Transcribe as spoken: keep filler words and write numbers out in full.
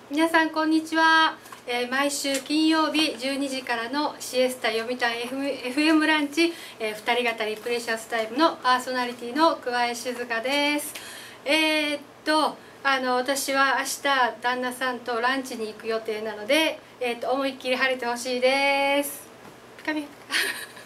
皆さんこんにちは、えー、毎週金曜日じゅうにじからのシエスタ読谷 エフエム ランチ、えー、ふたり語りプレシャスタイムのパーソナリティの桑江静香です。えー、っとあの私は明日旦那さんとランチに行く予定なので、えー、っと思いっきり晴れてほしいです。ピカピカ